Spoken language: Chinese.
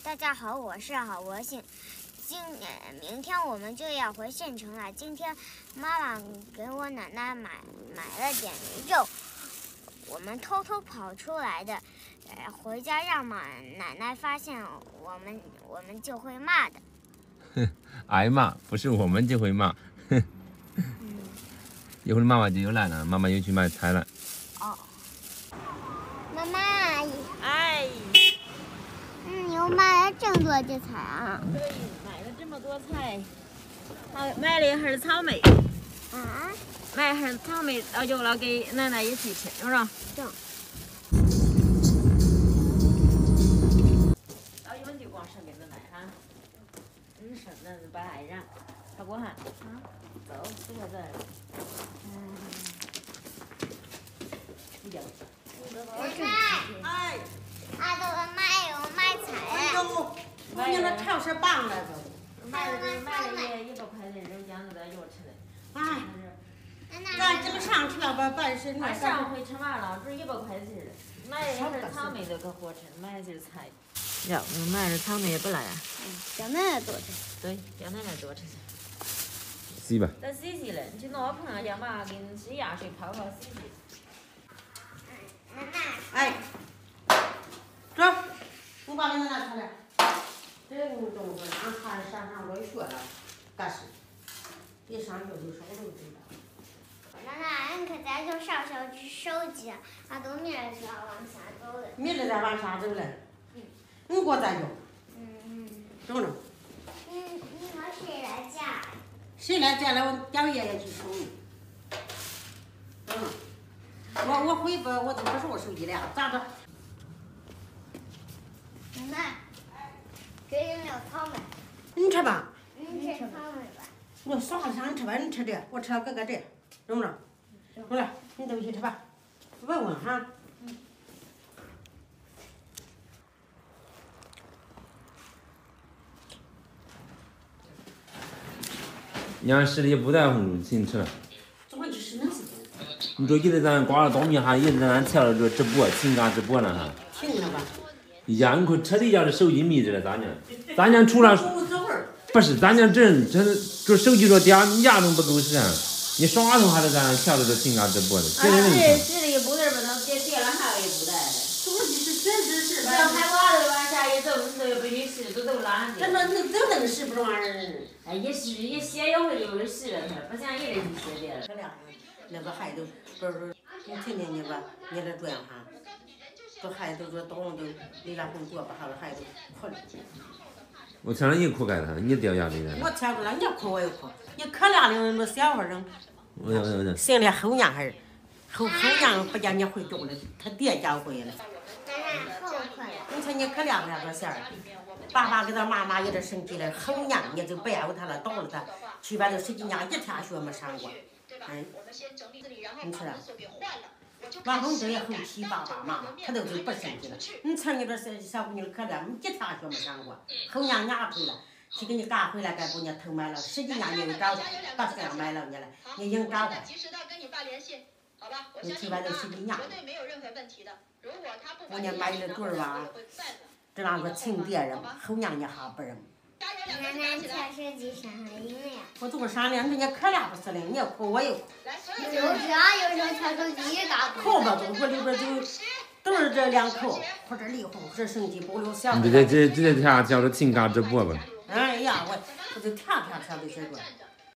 大家好，我是郝国信。明天我们就要回县城了。今天妈妈给我奶奶买了点肉，我们偷偷跑出来的。回家让奶奶发现我们就会骂的。 哼，挨骂不是我们就会骂。哼。一会儿妈妈就又来了，妈妈又去买菜了。 哦。妈妈。 哎。 你又买了这么多的菜啊？ 对，买了这么多菜，买了一盒草莓。 啊？ 买一盒草莓，到有了给奶奶一起吃，是不是？ 对。 到有人就光身边的来哈，是那是不爱人，好不哈？走，坐这儿。 奶奶。 哎。 俺都买菜了。 哎呦，你那超市棒了都。 买了100块的肉酱子的油吃的。 哎。咱这个上去了吧，办事那上回吃完了，这100块钱的，买一盒草莓都可好吃，买点菜。要买了草莓也不赖啊。 叫奶奶多吃。 对，叫奶奶多吃。 洗吧。 再洗了，你去拿盆儿，要嘛给你洗牙水泡泡洗。 奶奶。 哎。走，我把给奶奶看来。这个中午俺孩子上过学了，干事。一上学就啥都知道。 奶奶，你可咱就上小区收集，俺都明儿就要往下走了。 明儿再往下走了。你给我再走。走了。 你说谁来家？ 谁来家了？我叫爷爷去收你。我回不，我这不是我手机了，咋着？ 奶奶，这有没有草莓？ 你吃吧。 你吃草莓吧。 我耍了上，你吃吧，你吃这，我吃哥哥这，中不中？过来，你都去吃吧，问问哈。 娘吃的也不带红，请吃了。 怎么就是那是？ 你说一直咱挂了大米哈，一直咱调了这直播，情感直播了哈。 停了吧。 呀，你可彻底叫这手机迷着了，咱娘。咱娘除了不是，咱娘这手机这点你家中不都是啊？你耍头还是咱调着这情感直播的。 是的一步子不能叠了还有一步的。 手机是真是。 这开挂的往下一走，你都不许试，都拉上去。 这能都能使不中玩意儿。 哎，一歇一会就试了，不像一人就歇的。 那个孩子不是你听听你吧，你这这样哈，这孩子都说动都离了婚做不好了，孩子哭了。 我前两天哭该他，你掉牙里了。 我听不了，你哭我也哭，你可怜的那小孩儿，心里后娘还后娘不见你会动了，他爹家会了。 奶奶后悔了。 你说你可怜不了这事儿，爸爸给他妈妈有点生气了，后娘你就不要他了，倒了他，去吧这10几年一天学没上过。哎，你说，往后这也后气爸爸妈妈，他都是不生气了。你瞅你这小姑娘可怜，你一天学没上过，后娘娘退了，去给你赶回来，该不你偷买了10几年你又找把这样买了你了，你硬找回。你去吧这10几年，我呢买了对吧？这那个亲爹人，后娘家还不认。 奶奶跳手机上瘾了呀！ 我这个上脸，人家可怜不死了，你也哭我也哭。 就是啊，有时候跳手机也打不。 哭吧，我里边都是这2口，或者离婚，或者生气不留小。 你这跳着情感直播吧。 哎呀，我就跳都学着。